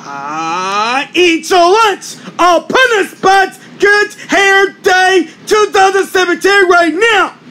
Eat your lunch on Punishment Good Hair Day 2017 right now.